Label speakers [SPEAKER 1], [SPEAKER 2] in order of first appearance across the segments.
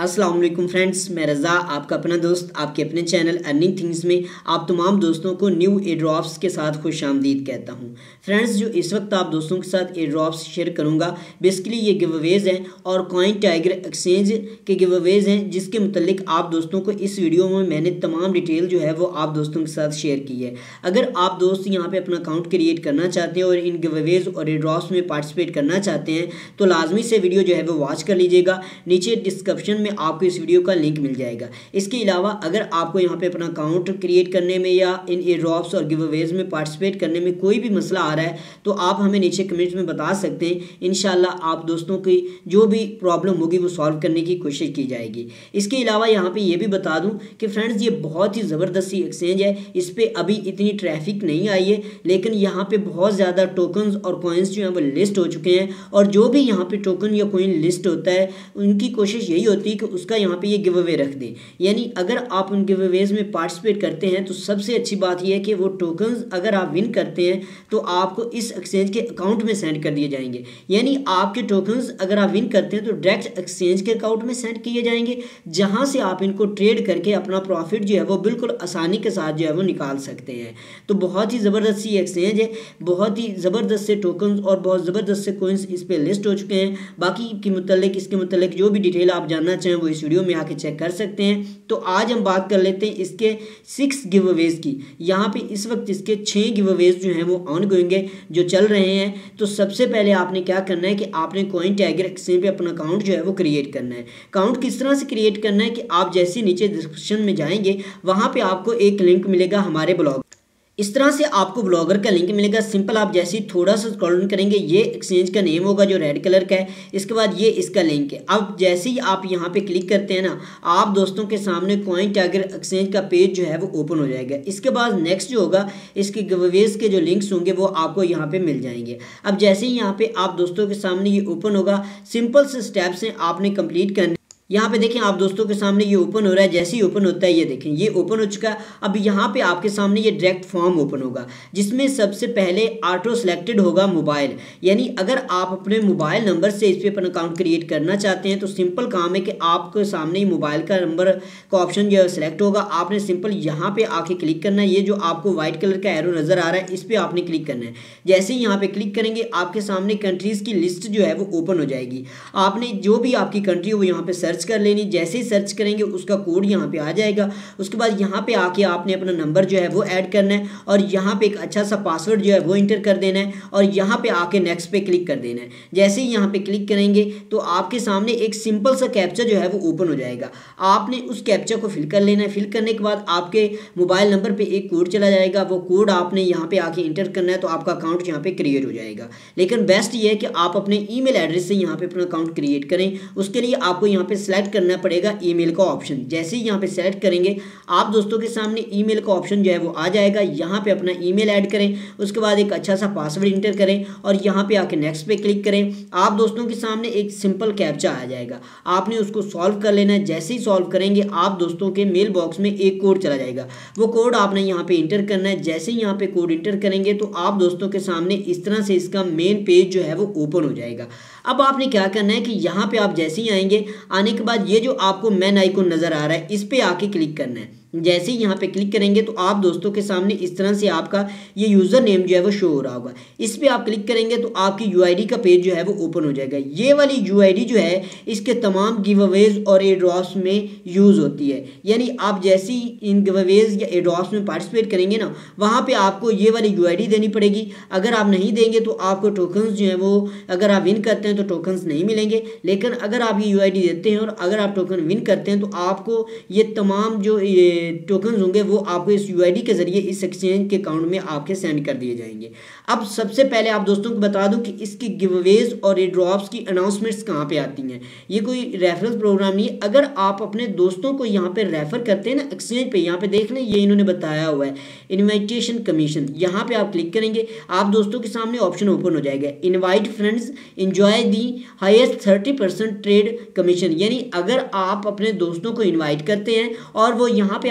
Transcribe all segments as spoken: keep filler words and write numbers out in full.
[SPEAKER 1] अस्सलाम वालेकुम फ्रेंड्स, मैं रज़ा आपका अपना दोस्त आपके अपने चैनल अर्निंग थिंग्स में आप तमाम दोस्तों को न्यू एयर ड्रॉप्स के साथ खुश आमदीद कहता हूं। फ्रेंड्स, जो इस वक्त आप दोस्तों के साथ एयर ड्रॉप्स शेयर करूंगा बेसिकली ये गिव अवेज हैं और कॉइन टाइगर एक्सचेंज के गिव अवेज हैं, जिसके मुतल्लिक आप दोस्तों को इस वीडियो में मैंने तमाम डिटेल जो है वो आप दोस्तों के साथ शेयर की है। अगर आप दोस्त यहाँ पर अपना अकाउंट क्रिएट करना चाहते हैं और इन गिव अवेज और एयर ड्रॉप्स में पार्टिसिपेट करना चाहते हैं तो लाजमी से वीडियो जो है वो वॉच कर लीजिएगा। नीचे डिस्क्रिप्शन में आपको इस वीडियो का लिंक मिल जाएगा। इसके अलावा अगर आपको यहाँ पे अपना अकाउंट क्रिएट करने में या इन एयर ड्रॉप्स और गिव अवेज में पार्टिसिपेट करने में कोई भी मसला आ रहा है तो आप हमें नीचे कमेंट्स में बता सकते हैं। इंशाल्लाह आप दोस्तों की जो भी प्रॉब्लम होगी वो सॉल्व करने की कोशिश की जाएगी। इसके अलावा यहाँ पे ये भी बता दूँ कि फ्रेंड्स ये बहुत ही ज़बरदस्त सी एक्सचेंज है। इस पर अभी इतनी ट्रैफिक नहीं आई है, लेकिन यहाँ पे बहुत ज़्यादा टोकन्स और कॉइन्स जो हैं वो लिस्ट हो चुके हैं। और जो भी यहाँ पे टोकन या कॉइन लिस्ट होता है उनकी कोशिश यही होती है कि उसका यहाँ पे ये गिव अवे रख दें। यानी अगर आप उन गिव अवेज में पार्टिसिपेट करते हैं तो सबसे अच्छी बात यह है कि वो टोकन्स अगर आप विन करते हैं तो आपको इस एक्सचेंज के अकाउंट में सेंड कर दिए जाएंगे। यानी आपके टोकन्स अगर आप विन करते हैं तो डायरेक्ट एक्सचेंज के अकाउंट में सेंड किए जाएंगे, जहां से आप इनको ट्रेड करके अपना प्रॉफिट जो है वो बिल्कुल आसानी के साथ जो है वो निकाल सकते हैं। तो बहुत ही ज़बरदस्त सी एक्सचेंज है, बहुत ही ज़बरदस्त से टोकन्स और बहुत ज़बरदस्त से कॉइन्स इस पर लिस्ट हो चुके हैं। बाकी के मुतल्लिक इसके मुतल्लिक जो भी डिटेल आप जानना चाहें वो इस वीडियो में आके चेक कर सकते हैं। तो आज हम बात कर लेते हैं इसके सिक्स गिव अवेज की। यहाँ पे इस वक्त इसके छः गिव अवेज जो हैं वो ऑन गोइंग है, जो चल रहे हैं। तो सबसे पहले आपने क्या करना है कि आपने कॉइन टाइगर एक्सचेंज पे अपना अकाउंट जो है वो क्रिएट करना है। अकाउंट किस तरह से क्रिएट करना है कि आप जैसे नीचे डिस्क्रिप्शन में जाएंगे वहाँ पर आपको एक लिंक मिलेगा हमारे ब्लॉग। इस तरह से आपको ब्लॉगर का लिंक मिलेगा। सिंपल आप जैसे ही थोड़ा सा स्क्रॉल डाउन करेंगे ये एक्सचेंज का नेम होगा जो रेड कलर का है। इसके बाद ये इसका लिंक है। अब जैसे ही आप यहाँ पे क्लिक करते हैं ना, आप दोस्तों के सामने कॉइन टाइगर एक्सचेंज का पेज जो है वो ओपन हो जाएगा। इसके बाद नेक्स्ट जो होगा इसके गिवअवेज के जो लिंक्स होंगे वो आपको यहाँ पे मिल जाएंगे। अब जैसे ही यहाँ पे आप दोस्तों के सामने ये ओपन होगा, सिंपल से स्टेप्स हैं आपने कंप्लीट करने। यहाँ पे देखें आप दोस्तों के सामने ये ओपन हो रहा है। जैसे ही ओपन होता है ये देखें ये ओपन हो चुका है। अब यहाँ पे आपके सामने ये डायरेक्ट फॉर्म ओपन होगा, जिसमें सबसे पहले ऑटो सेलेक्टेड होगा मोबाइल। यानी अगर आप अपने मोबाइल नंबर से इस पर अपना अकाउंट क्रिएट करना चाहते हैं तो सिंपल काम है कि आपके सामने ही मोबाइल का नंबर का ऑप्शन जो है सिलेक्ट होगा। आपने सिंपल यहाँ पे आके क्लिक करना है। ये जो आपको व्हाइट कलर का एरो नजर आ रहा है इस पर आपने क्लिक करना है। जैसे ही यहाँ पे क्लिक करेंगे आपके सामने कंट्रीज की लिस्ट जो है वो ओपन हो जाएगी। आपने जो भी आपकी कंट्री हो वो यहाँ पे सर्च कर लेनी। जैसे ही सर्च करेंगे उसका कोड यहाँ पे आ जाएगा। उसके बाद यहाँ पे आके आपने अपना नंबर जो है वो ऐड करना है और यहाँ पे एक अच्छा सा पासवर्ड जो है वो इंटर कर देना है और यहाँ पे आके नेक्स्ट पे क्लिक कर देना है। जैसे ही यहाँ पे क्लिक करेंगे तो आपके सामने एक सिंपल सा कैप्चा जो है वो ओपन हो जाएगा। आपने उस कैप्चा को फिल कर लेना है। फिल करने के बाद आपके मोबाइल नंबर पे एक कोड चला जाएगा। वो कोड आपने यहाँ पे आके इंटर करना है तो आपका अकाउंट यहाँ पे क्रिएट हो जाएगा। लेकिन बेस्ट ये है कि आप अपने ईमेल एड्रेस से यहाँ पे अपना अकाउंट क्रिएट करें। उसके लिए आपको यहाँ पे सेलेक्ट करना पड़ेगा ईमेल का ऑप्शन। जैसे ही यहाँ पे सेलेक्ट करेंगे आप दोस्तों के सामने ईमेल का ऑप्शन जो है वो आ जाएगा। यहाँ पे अपना ईमेल ऐड करें, उसके बाद एक अच्छा सा पासवर्ड इंटर करें और यहाँ पे आके नेक्स्ट पे क्लिक करें। आप दोस्तों के सामने एक सिंपल कैप्चा आ जाएगा, आपने उसको सॉल्व कर लेना है। जैसे ही सॉल्व करेंगे आप दोस्तों के मेल बॉक्स में एक कोड चला जाएगा। वो कोड आपने यहाँ पे इंटर करना है। जैसे ही यहाँ पे कोड इंटर करेंगे तो आप दोस्तों के सामने इस तरह से इसका मेन पेज जो है वो ओपन हो जाएगा। अब आपने क्या करना है कि यहाँ पे आप जैसे ही आएंगे, आने के बाद ये जो आपको मैन आइकन नजर आ रहा है इस पे आके क्लिक करना है। जैसे ही यहाँ पे क्लिक करेंगे तो आप दोस्तों के सामने इस तरह से आपका ये यूज़र नेम जो है वो शो हो रहा होगा। इस पे आप क्लिक करेंगे तो आपकी यूआईडी का पेज जो है वो ओपन हो जाएगा। ये वाली यूआईडी जो है इसके तमाम गिव अवेज और एयर ड्रॉप्स में यूज़ होती है। यानी आप जैसे ही इन गिव अवेज या एयर ड्रॉप्स में पार्टिसिपेट करेंगे ना, वहाँ पर आपको ये वाली यूआईडी देनी पड़ेगी। अगर आप नहीं देंगे तो आपको टोकन्स जो है वो अगर आप विन करते हैं तो टोकन्स नहीं मिलेंगे। लेकिन अगर आप ये यूआईडी देते हैं और अगर आप टोकन विन करते हैं तो आपको ये तमाम जो ये टोकन्स होंगे वो आपको इस यूआईडी के जरिए इस एक्सचेंज के अकाउंट में आपके सेंड कर दिए जाएंगे। अब सबसे पहले आप दोस्तों को बता दूं कि इसकी गिवअवेज और एयर ड्रॉप्स की अनाउंसमेंट्स कहाँ पे आती हैं। ये कोई रेफरेंस प्रोग्राम नहीं है। अगर आप अपने दोस्तों को यहाँ पे रेफर करते हैं ना एक्सचेंज पे, यहाँ पे देख लें ये इन्होंने बताया हुआ है इन्विटेशन कमीशन। यहाँ पे आप क्लिक करेंगे आप दोस्तों के सामने ऑप्शन ओपन हो जाएगा, invite friends enjoy the highest thirty percent trade commission. यानी अगर आप अपने दोस्तों को इन्वाइट करते हैं और वो यहाँ पे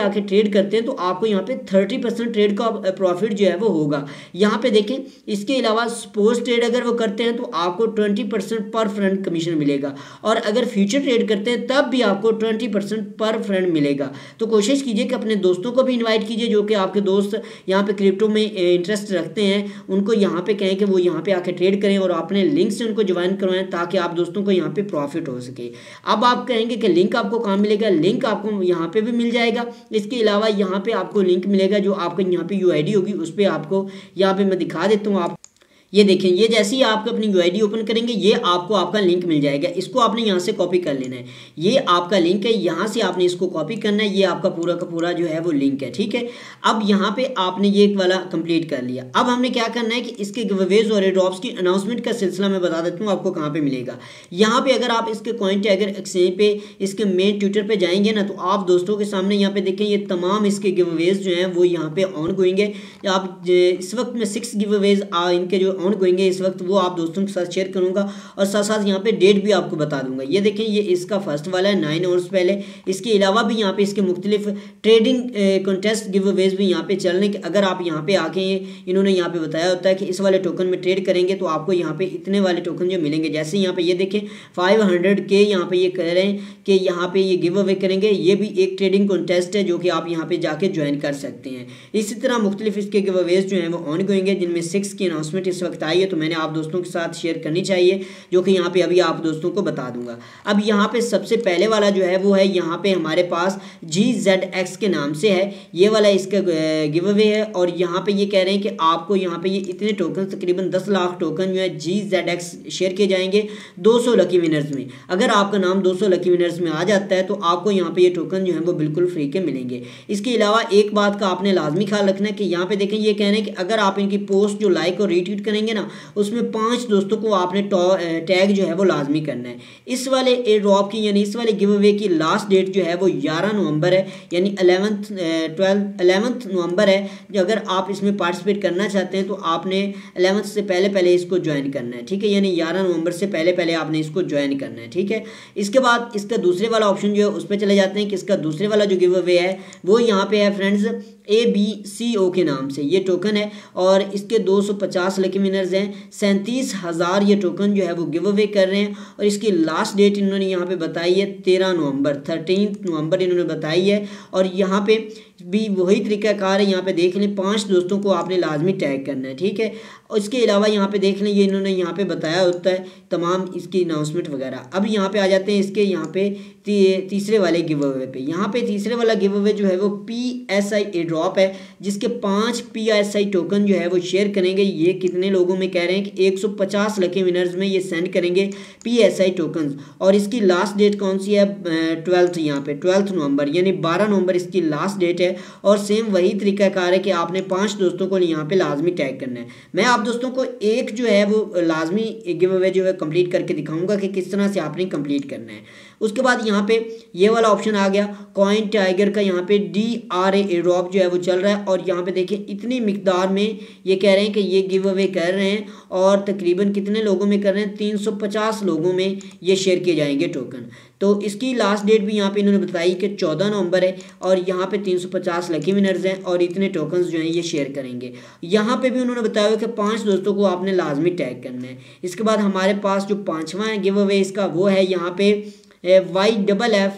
[SPEAKER 1] आके ट्रेड करते हैं तो आपको यहाँ पे थर्टी परसेंट ट्रेड का प्रॉफिट जो है वो होगा। यहाँ पे देखें, इसके अलावा स्पोर्ट्स ट्रेड अगर वो करते हैं तो आपको twenty percent per friend commission मिलेगा, और अगर फ्यूचर ट्रेड करते हैं तब भी आपको ट्वेंटी परसेंट पर फ्रेंड मिलेगा। तो कोशिश कीजिए कि अपने दोस्तों को भी इन्वाइट कीजिए जो कि आपके दोस्त यहाँ पे क्रिप्टो में इंटरेस्ट रखते हैं, उनको यहाँ पे कहें कि वो यहाँ पे आके ट्रेड करें और अपने लिंक से उनको ज्वाइन करवाएं ताकि आप दोस्तों को यहाँ पे प्रॉफिट हो सके। अब आप कहेंगे कि लिंक आपको कहाँ मिलेगा, लिंक आपको यहाँ पे भी मिल जाएगा। इसके अलावा यहाँ पे आपको लिंक मिलेगा जो आपको यहाँ पे यू आई डी होगी, उस पर आपको यहाँ पे मैं दिखा देता हूँ। आप ये देखें, ये जैसे ही आप अपनी यू आई डी ओपन करेंगे ये आपको आपका लिंक मिल जाएगा। इसको आपने यहाँ से कॉपी कर लेना है, ये आपका लिंक है, यहाँ से आपने इसको कॉपी करना है, ये आपका पूरा का पूरा जो है वो लिंक है, ठीक है। अब यहाँ पे आपने ये वाला कंप्लीट कर लिया। अब हमने क्या करना है कि इसके गिवअवेज और एयरड्रॉप्स की अनाउंसमेंट का सिलसिला मैं बता देता हूँ आपको कहाँ पे मिलेगा। यहाँ पे अगर आप इसके कॉइन टैगर एक्सचेंज पे इसके मेन ट्विटर पे जाएंगे ना, तो आप दोस्तों के सामने यहाँ पे देखें ये तमाम इसके गिवअवेज जो हैं वो यहाँ पे ऑन गोइंग है। आप इस वक्त में सिक्स गिवअवेज इनके जो ऑन गोइंग है इस वक्त, वो आप दोस्तों के साथ शेयर करूंगा और साथ साथ यहाँ पे डेट भी आपको बता दूंगा। ये देखें, ये इसका फर्स्ट वाला है नाइन आवर्स पहले। इसके अलावा भी यहाँ पे इसके मुख्तलिफ ट्रेडिंग कॉन्टेस्ट गिव अवेज भी यहाँ पे चल रहे हैं। अगर आप यहाँ पे आके इन्होंने यहाँ पे बताया होता है कि इस वाले टोकन में ट्रेड करेंगे तो आपको यहाँ पे इतने वाले टोकन जो मिलेंगे। जैसे यहाँ पे ये देखें फाइव हंड्रेड के यहाँ पे ये कह रहे हैं कि यहाँ पे ये गिव अवे करेंगे। ये भी एक ट्रेडिंग कॉन्टेस्ट है जो कि आप यहाँ पे जाके ज्वाइन कर सकते हैं। इसी तरह मुख्तलिफ इसके गिव अवेज जो हैं वो ऑन गोइंग है, जिनमें सिक्स की अनाउंसमेंट इस वक्त आई है तो मैंने आप दोस्तों के साथ शेयर करनी चाहिए, जो कि यहाँ पे अभी आप दोस्तों को बता दूंगा। अब यहाँ पे सबसे पहले वाला जो है वो है यहाँ पे हमारे पास जी जेड एक्स के नाम से है, ये वाला इसका गिव अवे है। और यहाँ पे ये कह रहे हैं कि आपको यहाँ पे ये इतने टोकन तकरीबन दस लाख टोकन जो है जी जेड एक्स शेयर किए जाएंगे दो सौ लकी विनर्स में। अगर आपका नाम दो सौ लकी विनर्स में आ जाता है तो आपको यहाँ पे ये टोकन जो है वो बिल्कुल फ्री के मिलेंगे। इसके अलावा एक बात का आपने लाजमी ख्याल रखना है कि यहाँ पे देखें ये कह रहे हैं कि अगर आप इनकी पोस्ट जो लाइक और रीट्वीट करेंगे ना, उसमें पांच दोस्तों को आपने टैग जो है वो लाजमी करना है। इस वाले एयर ड्रॉप की यानी इस वाले गिव अवे की लास्ट डेट जो है वो ग्यारह नवंबर है, यानी अलेवंथ ट्वेल्थ अलेवंथ नवंबर है। अगर आप इसमें पार्टिसिपेट करना चाहते हैं तो आपने अलेवंथ से पहले पहले इसको ज्वाइन करना है, ठीक है। यानी ग्यारह नवंबर से पहले पहले आपने इसको ज्वाइन करना है, ठीक है। इसके बाद इसका दूसरे वाला ऑप्शन जो है उस पर चले जाते हैं कि इसका दूसरे वाला जो गिव अवे है वो यहाँ पे है फ्रेंड्स ए बी सी ओ के नाम से ये टोकन है और इसके दो सौ पचास लकी विनर्स हैं। सैंतीस हज़ार ये टोकन जो है वो गिव अवे कर रहे हैं और इसकी लास्ट डेट इन्होंने यहाँ पे बताई है तेरह नवंबर थर्टीन नवंबर इन्होंने बताई है। और यहाँ पे भी वही तरीकाकार है, यहाँ पे देख लें पांच दोस्तों को आपने लाजमी टैग करना है, ठीक है। और इसके अलावा यहाँ पे देख लें ये इन्होंने यहाँ पे बताया होता है तमाम इसकी अनाउंसमेंट वगैरह। अब यहाँ पे आ जाते हैं इसके यहाँ पे ती, तीसरे वाले गिव अवे पे। यहाँ पे तीसरे वाला गिव अवे जो है वो P S I A drop है, जिसके पांच पी एस आई टोकन जो है वो शेयर करेंगे। ये कितने लोगों में कह रहे हैं कि एक सौ पचास लकी विनर्स में ये सेंड करेंगे पी एस आई टोकन। और इसकी लास्ट डेट कौन सी है, ट्वेल्थ यहाँ पे ट्वेल्थ नवंबर यानी बारह नवंबर इसकी लास्ट डेट है। और सेम वही तरीकाकार है कि आपने पांच दोस्तों को यहाँ पे लाजमी टैग करना है। मैं आप दोस्तों को एक जो है वो लाजमी गिव अवे जो है कंप्लीट करके दिखाऊंगा कि किस तरह से आपने कंप्लीट करना है। उसके बाद यहाँ पे ये वाला ऑप्शन आ गया कॉइन टाइगर का, यहाँ पे डी आर ए ड्रॉप जो है वो चल रहा है। और यहाँ पे देखिए इतनी मिकदार में ये कह रहे हैं कि ये गिव अवे कर रहे हैं और तकरीबन कितने लोगों में कर रहे हैं, तीन सौ पचास लोगों में ये शेयर किए जाएंगे टोकन। तो इसकी लास्ट डेट भी यहाँ पे इन्होंने बताई कि चौदह नवंबर है और यहाँ पे तीन सौ पचास लकी विनर्स हैं और इतने टोकन्स जो हैं ये शेयर करेंगे। यहाँ पे भी उन्होंने बताया हुआ कि पांच दोस्तों को आपने लाजमी टैग करना है। इसके बाद हमारे पास जो पांचवा है गिव अवे इसका वो है यहाँ पे Y double F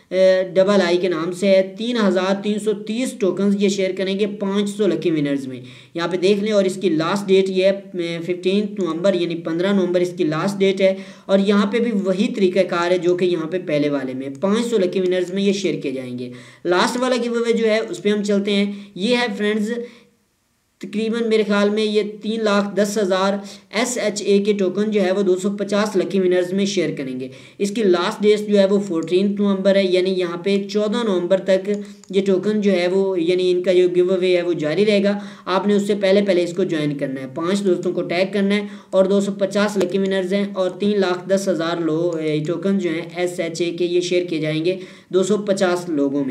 [SPEAKER 1] double I के नाम से है। तीन हज़ार तीन सौ तीस टोकन्स ये शेयर करेंगे पाँच सौ लकी विनर्स में, यहाँ पे देख लें। और इसकी लास्ट डेट ये है फिफ्टीन नवंबर यानी पंद्रह नवंबर इसकी लास्ट डेट है। और यहाँ पे भी वही तरीकाकार है जो कि यहाँ पे पहले वाले में पाँच सौ लकी विनर्स में ये शेयर किए जाएंगे। लास्ट वाला गिव अवे जो है उस पर हम चलते हैं। ये है फ्रेंड्स तकरीबन मेरे ख्याल में ये तीन लाख दस हज़ार एस एच ए के टोकन जो है वो दो सौ पचास लकी विनर्स में शेयर करेंगे। इसकी लास्ट डेट जो है वो फोर्टीन नवंबर है, यानी यहाँ पे चौदह नवंबर तक ये टोकन जो है वो यानी इनका जो गिव अवे है वो जारी रहेगा। आपने उससे पहले पहले इसको ज्वाइन करना है, पांच दोस्तों को टैग करना है और दो सौ पचास लकी विनर्स हैं और तीन लाख दस हज़ार लो टोकन जो हैं एस एच ए के ये शेयर किए जाएंगे दो सौ पचास लोगों में।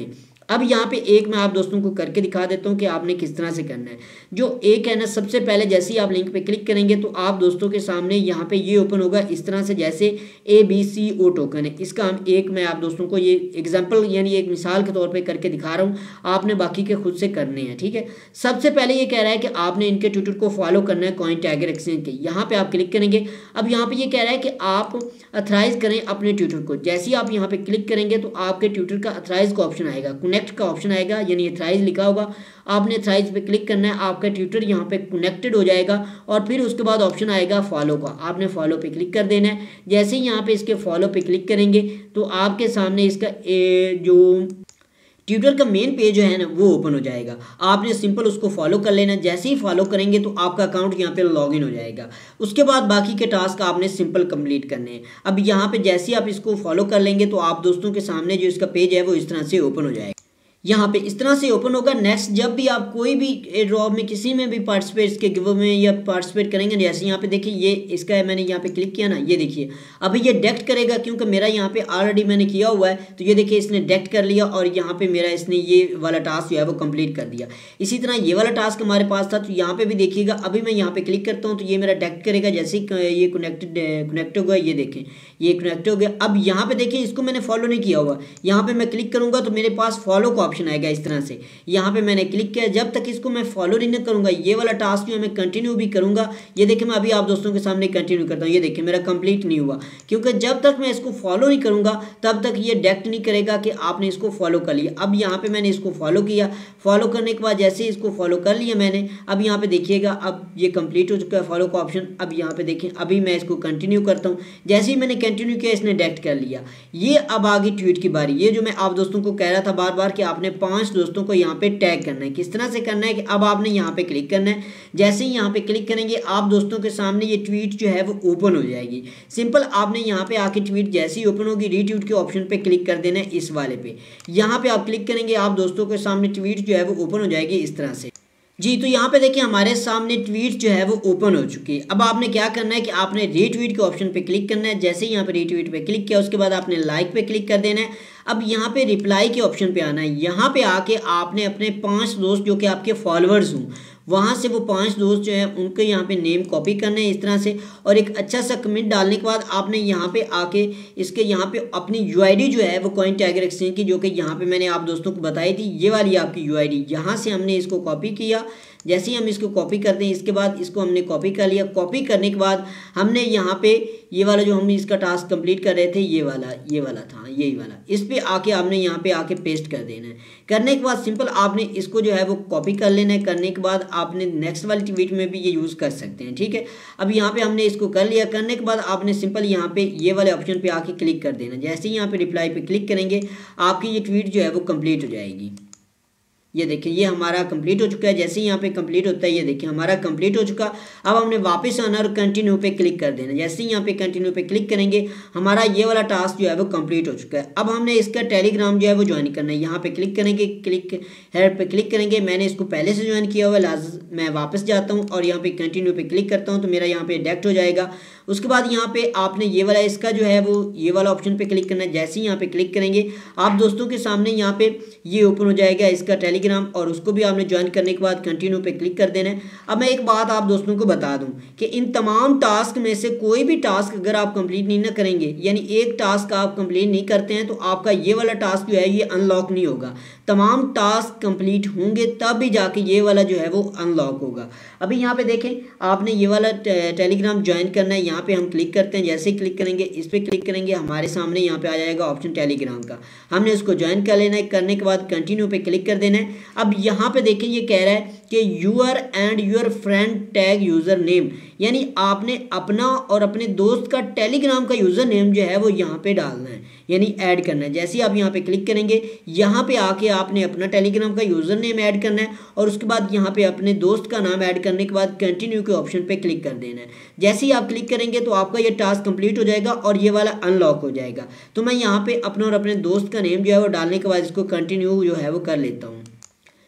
[SPEAKER 1] अब यहाँ पे एक मैं आप दोस्तों को करके दिखा देता हूँ कि आपने किस तरह से करना है। जो एक है ना, सबसे पहले जैसे ही आप लिंक पे क्लिक करेंगे तो आप दोस्तों के सामने यहाँ पे ये ओपन होगा इस तरह से, जैसे A B C O token है। इसका हम एक मैं आप दोस्तों को ये एग्जाम्पल यानी एक मिसाल के तौर पर करके दिखा रहा हूँ, आपने बाकी के खुद से करने हैं, ठीक है। सबसे पहले ये कह रहा है कि आपने इनके ट्विटर को फॉलो करना है, कॉइन टाइगर एक्सचेंज के। यहाँ पे आप क्लिक करेंगे। अब यहाँ पे ये कह रहा है कि आप अथराइज करें अपने ट्विटर को। जैसे ही आप यहाँ पे क्लिक करेंगे तो आपके ट्विटर का अथराइज का ऑप्शन आएगा, कनेक्ट का ऑप्शन आएगा, यानी अथराइज लिखा होगा। आपने अथराइज पे क्लिक करना है, आपका ट्विटर यहाँ पे कनेक्टेड हो जाएगा और फिर उसके बाद ऑप्शन आएगा फॉलो का। आपने फॉलो पे क्लिक कर देना है। जैसे ही यहाँ पे इसके फॉलो पे क्लिक करेंगे तो आपके सामने इसका ए, जो ट्विटर का मेन पेज जो है ना वो ओपन हो जाएगा। आपने सिंपल उसको फॉलो कर लेना। जैसे ही फॉलो करेंगे तो आपका अकाउंट यहाँ पे लॉगिन हो जाएगा। उसके बाद बाकी के टास्क आपने सिंपल कंप्लीट करने हैं। अब यहाँ पे जैसे ही आप इसको फॉलो कर लेंगे तो आप दोस्तों के सामने जो इसका पेज है वो इस तरह से ओपन हो जाएगा। यहाँ पे इस तरह से ओपन होगा। नेक्स्ट जब भी आप कोई भी ड्रॉप में किसी में भी पार्टिसिपेट के गिव में या पार्टिसिपेट करेंगे, जैसे यहाँ पे देखिए ये इसका है, मैंने यहाँ पे क्लिक किया ना, ये देखिए अभी ये डेक्ट करेगा क्योंकि मेरा यहाँ पे ऑलरेडी मैंने किया हुआ है। तो ये देखिए इसने डेक्ट कर लिया और यहाँ पे मेरा इसने ये वाला टास्क जो है वो कंप्लीट कर दिया। इसी तरह ये वाला टास्क हमारे पास था, तो यहाँ पे भी देखिएगा अभी मैं यहाँ पे क्लिक करता हूँ तो ये मेरा डेक्ट करेगा। जैसे ये कनेक्टेड कनेक्ट होगा, ये देखें ये कनेक्ट हो गया। अब यहाँ पे देखिए इसको मैंने फॉलो नहीं किया हुआ, यहाँ पे मैं क्लिक करूँगा तो मेरे पास फॉलो का ऑप्शन आएगा इस तरह से। यहाँ पे मैंने क्लिक किया। जब तक इसको मैं फॉलो नहीं करूँगा, ये वाला टास्क जो मैं कंटिन्यू भी करूँगा, ये देखिए मैं अभी आप दोस्तों के सामने कंटिन्यू करता हूँ, ये देखिए मेरा कंप्लीट नहीं हुआ क्योंकि जब तक मैं इसको फॉलो नहीं करूँगा तब तक ये डेक्ट नहीं करेगा कि आपने इसको फॉलो कर लिया। अब यहाँ पे मैंने इसको फॉलो किया। फॉलो करने के बाद जैसे इसको फॉलो कर लिया मैंने, अब यहाँ पे देखिएगा अब ये कंप्लीट हो चुका है फॉलो का ऑप्शन। अब यहाँ पे देखें अभी मैं इसको कंटिन्यू करता हूँ। जैसे ही मैंने कंटिन्यू किया इसने डेक्ट कर लिया। ये अब आगे ट्वीट की बारी। ये जो मैं आप दोस्तों को कह रहा था बार बार कि आपने पांच दोस्तों को यहाँ पे टैग करना है। किस तरह से करना है कि अब आपने यहाँ पे क्लिक करना है। जैसे ही यहाँ पे क्लिक करेंगे आप दोस्तों के सामने ये ट्वीट जो है वो ओपन हो जाएगी। सिंपल आपने यहाँ पे आके ट्वीट जैसे ही ओपन होगी रीट्वीट के ऑप्शन पे क्लिक कर देना है, इस वाले पे। यहाँ पे आप क्लिक करेंगे आप दोस्तों के सामने ट्वीट जो है वो ओपन हो जाएगी इस तरह से जी। तो यहाँ पे देखिए हमारे सामने ट्वीट जो है वो ओपन हो चुकी है। अब आपने क्या करना है कि आपने रीट्वीट के ऑप्शन पे क्लिक करना है। जैसे ही यहाँ पे रीट्वीट पे क्लिक किया उसके बाद आपने लाइक पे क्लिक कर देना है। अब यहाँ पे रिप्लाई के ऑप्शन पे आना है। यहाँ पे आके आपने अपने पांच दोस्त जो कि आपके फॉलोअर्स हों, वहाँ से वो पांच दोस्त जो हैं उनके यहाँ पे नेम कॉपी करने हैं इस तरह से, और एक अच्छा सा कमेंट डालने के बाद आपने यहाँ पे आके इसके यहाँ पे अपनी यूआईडी जो है वो कॉइन टाइगर एक्सचेंज की, जो कि यहाँ पे मैंने आप दोस्तों को बताई थी, ये वाली आपकी यूआईडी, यहाँ से हमने इसको कॉपी किया। जैसे ही हम इसको कॉपी करते हैं इसके बाद इसको हमने कॉपी कर लिया। कॉपी करने के बाद हमने यहाँ पे ये वाला जो हम इसका टास्क कंप्लीट कर रहे थे, ये वाला ये वाला था यही वाला, इस पे आके आपने यहाँ पे आके पेस्ट कर देना है। करने के बाद सिंपल आपने इसको जो है वो कॉपी कर लेना है। करने के बाद आपने नेक्स्ट वाली ट्वीट में भी ये यूज़ कर सकते हैं, ठीक है। अब यहाँ पे हमने इसको कर लिया। करने के बाद आपने सिंपल यहाँ पे ये वाले ऑप्शन पे आके क्लिक कर देना। जैसे ही यहाँ पे रिप्लाई पे क्लिक करेंगे आपकी ये ट्वीट जो है वो कंप्लीट हो जाएगी। ये देखिए ये हमारा कंप्लीट हो चुका है। जैसे ही यहाँ पे कंप्लीट होता है ये देखिए हमारा कंप्लीट हो चुका। अब हमने वापस आना और कंटिन्यू पे क्लिक कर देना। जैसे ही यहाँ पे कंटिन्यू पे क्लिक करेंगे हमारा ये वाला टास्क जो है वो कंप्लीट हो चुका है। अब हमने इसका टेलीग्राम जो है वो ज्वाइन करना है। यहाँ पे क्लिक करेंगे, क्लिक हेड पे क्लिक करेंगे। मैंने इसको पहले से ज्वाइन किया हुआ है, लाजम मैं वापस जाता हूँ और यहाँ पे कंटिन्यू पे क्लिक करता हूँ तो मेरा यहाँ पे डेक्ट हो जाएगा। उसके बाद यहाँ पे आपने ये वाला इसका जो है वो ये वाला ऑप्शन पे क्लिक करना है। जैसे ही यहाँ पे क्लिक करेंगे आप दोस्तों के सामने यहाँ पे ये ओपन हो जाएगा इसका टेलीग्राम, और उसको भी आपने ज्वाइन करने के बाद कंटिन्यू पे क्लिक कर देना है। अब मैं एक बात आप दोस्तों को बता दूं कि इन तमाम टास्क में से कोई भी टास्क अगर आप कंप्लीट नहीं ना करेंगे, यानी एक टास्क आप कंप्लीट नहीं करते हैं, तो आपका ये वाला टास्क जो है ये अनलॉक नहीं होगा। तमाम टास्क कंप्लीट होंगे तब भी जाके ये वाला जो है वो अनलॉक होगा। अभी यहाँ पे देखें आपने ये वाला टेलीग्राम ज्वाइन करना है। यहाँ पे हम क्लिक करते हैं। जैसे ही क्लिक करेंगे इस पर क्लिक करेंगे हमारे सामने यहाँ पे आ जाएगा ऑप्शन टेलीग्राम का। हमने उसको ज्वाइन कर लेना है। करने के बाद कंटिन्यू पे क्लिक कर देना है। अब यहाँ पे देखें ये कह रहा है कि your and your friend tag username, यानी आपने अपना और अपने दोस्त का टेलीग्राम का यूज़र नेम जो है वो यहाँ पे डालना है, यानी ऐड करना है। जैसे ही आप यहाँ पे क्लिक करेंगे यहाँ पे आके आपने अपना टेलीग्राम का यूज़र नेम ऐड करना है, और उसके बाद यहाँ पे अपने दोस्त का नाम ऐड करने के बाद कंटिन्यू के ऑप्शन पे क्लिक कर देना है। जैसे ही आप क्लिक करेंगे तो आपका ये टास्क कंप्लीट हो जाएगा और ये वाला अनलॉक हो जाएगा। तो मैं यहाँ पे अपना और अपने दोस्त का नेम जो है वो डालने के बाद इसको कंटिन्यू जो है वो कर लेता हूँ।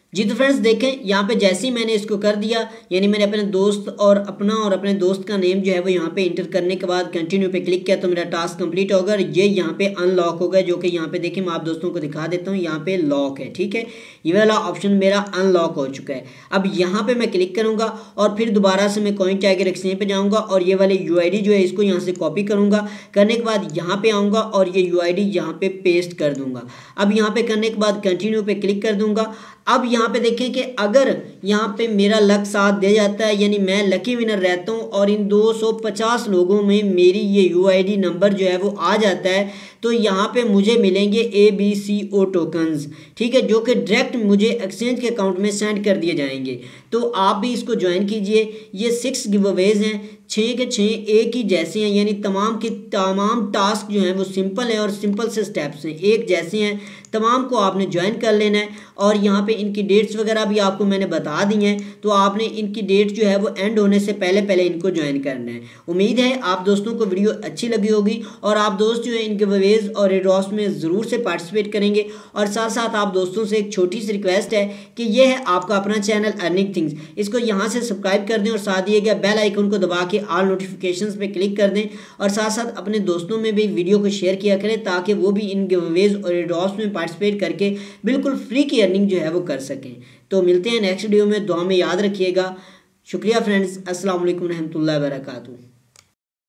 [SPEAKER 1] जी तो फ्रेंड्स देखें यहाँ पे जैसे ही मैंने इसको कर दिया, यानी मैंने अपने दोस्त और अपना और अपने दोस्त का नेम जो है वो यहाँ पे इंटर करने के बाद कंटिन्यू पे क्लिक किया तो मेरा टास्क कंप्लीट होगा और ये यहाँ पे अनलॉक हो गया, जो कि यहाँ पे देखिए मैं आप दोस्तों को दिखा देता हूँ, यहाँ पे लॉक है। ठीक है, ये वाला ऑप्शन मेरा अनलॉक हो चुका है। अब यहाँ पे मैं क्लिक करूँगा और फिर दोबारा से मैं कॉइन टाइगर एक्सचेंज पे जाऊँगा और ये वाली यू आई डी जो है इसको यहाँ से कॉपी करूँगा। करने के बाद यहाँ पे आऊँगा और ये यू आई डी यहाँ पे पेस्ट कर दूंगा। अब यहाँ पे करने के बाद कंटिन्यू पे क्लिक कर दूंगा। अब यहाँ पे देखें कि अगर यहाँ पे मेरा लक साथ दे जाता है, यानी मैं लकी विनर रहता हूँ और इन दो सौ पचास लोगों में मेरी ये यू आई डी नंबर जो है वो आ जाता है, तो यहाँ पे मुझे मिलेंगे A B C O tokens. ठीक है, जो कि डायरेक्ट मुझे एक्सचेंज के अकाउंट में सेंड कर दिए जाएंगे। तो आप भी इसको ज्वाइन कीजिए। ये सिक्स गिव अवेज हैं, छः के छः एक ही जैसे हैं, यानी तमाम के तमाम टास्क जो हैं वो सिंपल हैं और सिंपल से स्टेप्स हैं, एक जैसे हैं। तमाम को आपने ज्वाइन कर लेना है और यहाँ पे इनकी डेट्स वगैरह भी आपको मैंने बता दी हैं, तो आपने इनकी डेट जो है वो एंड होने से पहले पहले इनको ज्वाइन करना है। उम्मीद है आप दोस्तों को वीडियो अच्छी लगी होगी और आप दोस्त जो है इनके वेवेज और एड्रॉप्स में ज़रूर से पार्टिसिपेट करेंगे। और साथ साथ आप दोस्तों से एक छोटी सी रिक्वेस्ट है कि ये है आपका अपना चैनल अर्निंग थिंग्स, इसको यहाँ से सब्सक्राइब कर दें और साथ दिए गए बेल आइकन को दबा के ऑल नोटिफिकेशंस पे क्लिक कर दें और साथ साथ अपने दोस्तों में भी वीडियो को शेयर किया करें ताकि वो भी इन गिवअवेज और एड्रॉप्स में पार्टिसिपेट करके बिल्कुल फ्री की अर्निंग जो है वो कर सकें। तो मिलते हैं नेक्स्ट वीडियो में, दुआ में याद रखिएगा। शुक्रिया फ्रेंड्स, अस्सलाम वालेकुम रहमतुल्लाहि व बरकातहू।